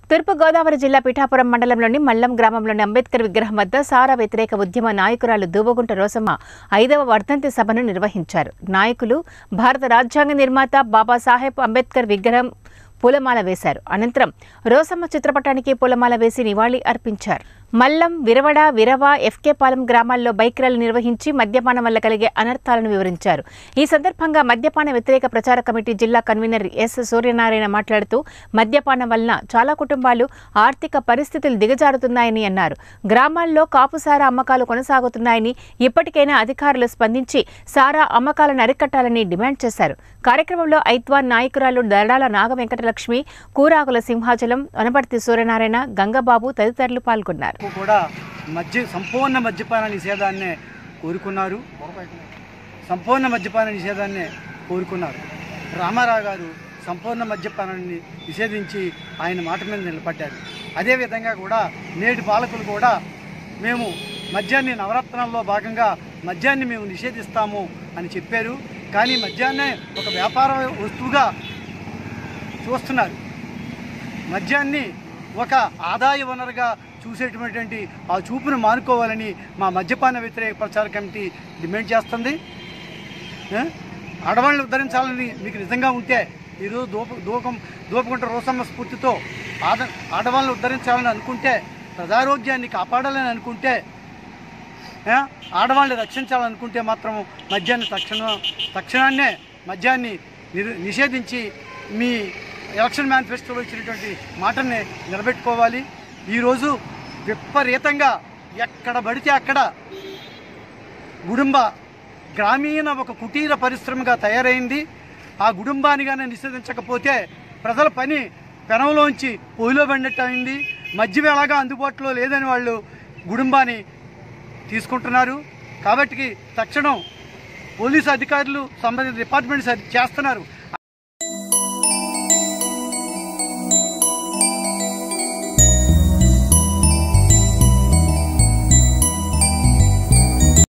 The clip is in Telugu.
తూర్పు గోదావరి జిల్లా పిఠాపురం మండలంలోని మల్లం గ్రామంలోని అంబేద్కర్ విగ్రహం వద్ద సారా వ్యతిరేక ఉద్యమ నాయకురాలు దూబగుంట రోసమ్మ 5వ వర్ధంతి సభను నిర్వహించారు. నాయకులు భారత రాజ్యాంగ నిర్మాత బాబాసాహెబ్ అంబేద్కర్ విగ్రహం పూలమాల వేశారు. అనంతరం రోసమ్మ చిత్రపటానికి పూలమాల వేసి నివాళి అర్పించారు. మల్లం, విరవడ, విరవ, ఎఫ్కే పాలెం గ్రామాల్లో బైక్ ర్యాలీ నిర్వహించి మద్యపానం వల్ల కలిగే అనర్థాలను వివరించారు. ఈ సందర్భంగా మద్యపాన వ్యతిరేక ప్రచార కమిటీ జిల్లా కన్వీనర్ ఎస్ సూర్యనారాయణ మాట్లాడుతూ మద్యపానం వలన చాలా కుటుంబాలు ఆర్థిక పరిస్థితులు దిగజారుతున్నాయని అన్నారు. గ్రామాల్లో కాపు సారా అమ్మకాలు కొనసాగుతున్నాయని, ఇప్పటికైనా అధికారులు స్పందించి సారా అమ్మకాలను అరికట్టాలని డిమాండ్ చేశారు. కార్యక్రమంలో ఐత్వాన్ నాయకురాలు దడాల నాగవెంకటలక్ష్మి, కూరాకుల సింహాచలం, వనపర్తి సూర్యనారాయణ, గంగబాబు తదితరులు పాల్గొన్నారు. సంపూర్ణ మద్యపాన నిషేధాన్ని కోరుకున్నారు. సంపూర్ణ మద్యపాన నిషేధాన్ని కోరుకున్నారు. రామారావు గారు సంపూర్ణ మద్యపానాన్ని నిషేధించి ఆయన మాట మీద నిలబడ్డారు. అదేవిధంగా కూడా నేటి పాలకులు కూడా మేము మద్యాన్ని నవరత్నాల్లో భాగంగా మద్యాన్ని మేము నిషేధిస్తాము అని చెప్పారు. కానీ మద్యాన్నే ఒక వ్యాపార వస్తువుగా చూస్తున్నారు. మద్యాన్ని ఒక ఆదాయ వనరుగా చూసేటువంటి ఆ చూపును మానుకోవాలని మా మద్యపాన వ్యతిరేక ప్రచార కమిటీ డిమాండ్ చేస్తుంది. ఆడవాళ్ళని ఉద్ధరించాలని మీకు నిజంగా ఉంటే ఈరోజు దూపగుంట రోసమ్మ స్ఫూర్తితో ఆడవాళ్ళని ఉద్ధరించాలని అనుకుంటే, ప్రజారోగ్యాన్ని కాపాడాలని అనుకుంటే, ఆడవాళ్ళని రక్షించాలనుకుంటే మాత్రం మద్యాన్ని తక్షణాన్నే మద్యాన్ని నిషేధించి మీ ఎలక్షన్ మేనిఫెస్టోలో ఇచ్చినటువంటి మాటల్ని నిలబెట్టుకోవాలి. ఈరోజు విపరీతంగా ఎక్కడ పడితే అక్కడ గ్రామీణ ఒక కుటీర పరిశ్రమగా తయారైంది. ఆ గుడుంబానిగానే నిషేధించకపోతే ప్రజల పని పెనంలోంచి పొయ్యిలో పడినట్టు అయింది. మద్యం ఎలాగా అందుబాటులో లేదని వాళ్ళు గుడుంబాని తీసుకుంటున్నారు. కాబట్టి తక్షణం పోలీసు అధికారులు, సంబంధిత డిపార్ట్మెంట్స్ చేస్తున్నారు.